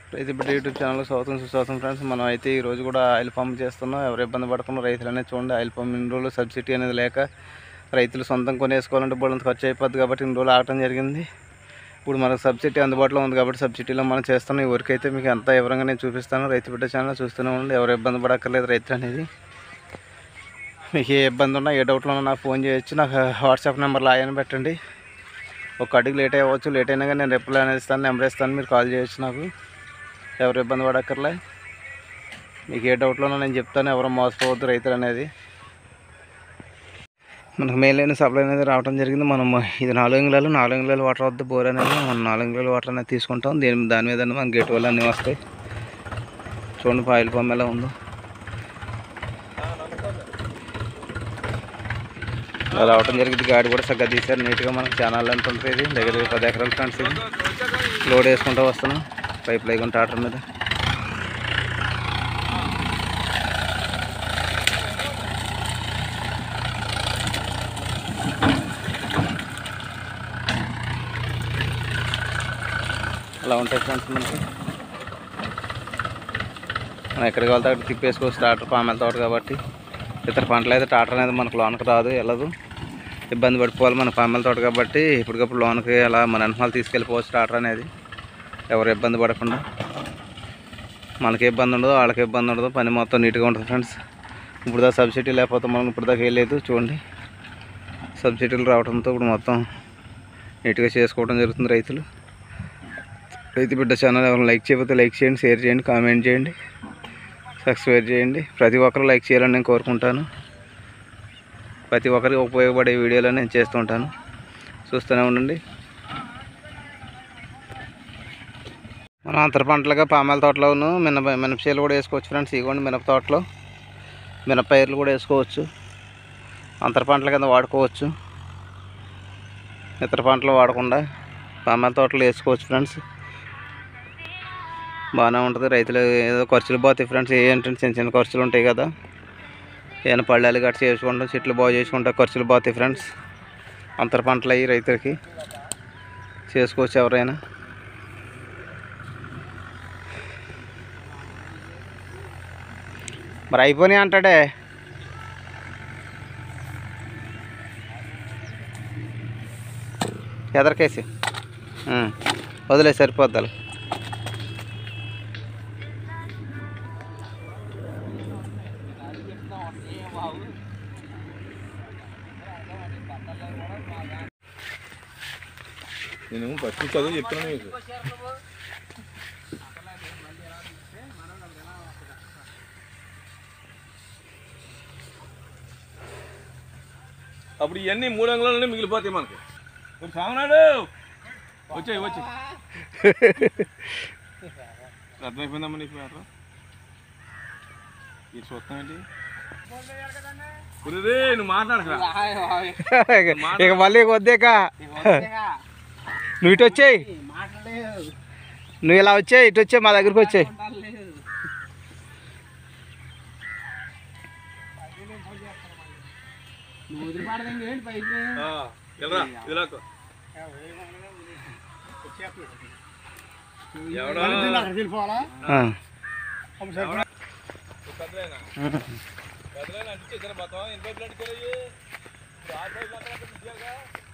రైతు బిడ్డ YouTube channel స్వాగతం ఫ్రెండ్స్. మనం అయితే ఈరోజు కూడా ఆయిల్ పంప్ చేస్తున్నాం. ఎవరు ఇబ్బంది పడుతున్నారు రైతులు అనేది చూడండి. ఆయిల్ పంప్ ఇన్ని రోజులు సబ్సిడీ అనేది లేక రైతులు సొంతం కొనేసుకోవాలంటే బోళ్ళంత ఖర్చు అయిపోద్ది కాబట్టి ఇన్ని రోజులు ఆగటం జరిగింది. ఇప్పుడు మనకు సబ్సిడీ అందుబాటులో ఉంది కాబట్టి సబ్సిడీలో మనం చేస్తున్నాం. ఈ వర్క్ అయితే మీకు అంతా వివరంగా నేను చూపిస్తాను. రైతు బిడ్డ ఛానల్ చూస్తూనే ఉండండి. ఎవరు ఇబ్బంది పడక్కర్లేదు రైతులు అనేది. మీకు ఏ ఇబ్బంది ఉన్నా ఏ డౌట్లో ఉన్నా నాకు ఫోన్ చేయొచ్చు. నాకు వాట్సాప్ నెంబర్లో ఆయన పెట్టండి. ఒక అడుగు లేట్ అవ్వచ్చు, లేట్ అయినా కానీ నేను రిప్లై అనేది ఇస్తాను, నెంబర్ ఇస్తాను, మీరు కాల్ చేయొచ్చు నాకు. ఎవరు ఇబ్బంది పడక్కర్లే. మీకు ఏ డౌట్లోనో నేను చెప్తాను. ఎవరు మోసపోవద్దు రైతులు అనేది. మనకు మెయిన్ లైన్ సప్లై అనేది రావడం జరిగింది. మనం ఇది 4 అంగుళాలు వాటర్ వద్ద బోర్ అనేది మనం 4 అంగుళాల వాటర్ అనేది తీసుకుంటాం. దాని మీద మన గేట్ వల్ల అన్నీ వస్తాయి. చూడండి ఆయిల్ పంప్ ఎలా ఉందో. అలా రావడం జరిగింది. గాడి కూడా చక్కగా తీశారు నీట్గా. మనకు ఛానల్ ఎంత ఉంటుంది. ఇది దగ్గర 10 ఎకరాల ఫ్రెండ్స్. ఇది లోడ్ వేసుకుంటూ వస్తున్నాం పైప్ లైన్ టాటర్ మీద. అలా ఉంటాయి ఫ్రెండ్స్. మనకి మనం ఎక్కడికి వెళ్తే అక్కడ తిప్పేసుకోవచ్చు. టాటర్ పామెల తోట కాబట్టి ఇతర పంటలు అయితే టాటర్ అనేది మనకు లోనకి రాదు, వెళ్ళదు, ఇబ్బంది పడిపోవాలి. మన పామెల తోట కాబట్టి ఇప్పటికప్పుడు లోనకి అలా మన వెనకాల తీసుకెళ్ళిపోవచ్చు టాటర్ అనేది. ఎవరు ఇబ్బంది పడకుండా. మనకి ఇబ్బంది ఉండదు, వాళ్ళకి ఇబ్బంది ఉండదు. పని మొత్తం నీట్గా ఉంటుంది ఫ్రెండ్స్. ఇప్పుడు దాకా సబ్సిడీ లేకపోతే మనం ఇప్పుడు దాకా వెళ్ళలేదు. చూడండి సబ్సిడీలు రావడంతో ఇప్పుడు మొత్తం నీట్గా చేసుకోవడం జరుగుతుంది రైతులు. రైతు బిడ్డ ఛానల్ ఎవరైనా లైక్ చేయకపోతే లైక్ చేయండి, షేర్ చేయండి, కామెంట్ చేయండి, సబ్స్క్రైబ్ చేయండి. ప్రతి ఒక్కరు లైక్ చేయాలని నేను కోరుకుంటాను. ప్రతి ఒక్కరికి ఉపయోగపడే వీడియోలు నేను చేస్తూ ఉంటాను. చూస్తూనే ఉండండి. మనం అంతర పంటలుగా పామాయిల తోటలోను మినపచేలు కూడా వేసుకోవచ్చు ఫ్రెండ్స్. ఇవ్వండి మినప తోటలో మినపైర్లు కూడా వేసుకోవచ్చు. అంతర పంటల కింద వాడుకోవచ్చు. ఇతర పంటలు వాడకుండా పామాయిల తోటలో వేసుకోవచ్చు ఫ్రెండ్స్. బాగానే ఉంటుంది. రైతులు ఏదో ఖర్చులు పోతాయి ఫ్రెండ్స్. ఏంటంటే చిన్న చిన్న ఖర్చులు ఉంటాయి కదా. ఏమైనా పళ్ళాలు గట్ట చేసుకుంటాం, చెట్లు బాగు చేసుకుంటా ఖర్చులు పోతాయి ఫ్రెండ్స్. అంతర పంటలు అయ్యి రైతులకి చేసుకోవచ్చు ఎవరైనా. మరి అయిపోయినాయి అంటాడే. ఎదరికేసి వదిలే సరిపోద్దాలి. నేను ఫస్ట్ చదువు చెప్తున్నాను మీకు. అప్పుడు ఇవన్నీ 3 అంగుళాలనే మిగిలిపోతాయి మనకి. సామనాడు వచ్చాయి అర్థమైపోయిందమ్మా నీకు మ్యాటర్. ఇది చూస్తానండి. నువ్వు మాట్లాడక ఇక మళ్ళీ వద్దేక నువ్వు ఇటు వచ్చాయి. నువ్వు ఇలా వచ్చాయి, ఇటు వచ్చాయి, మా దగ్గరికి వచ్చాయి. అనిపించేసారా మొత్తం 80 ప్లాంట్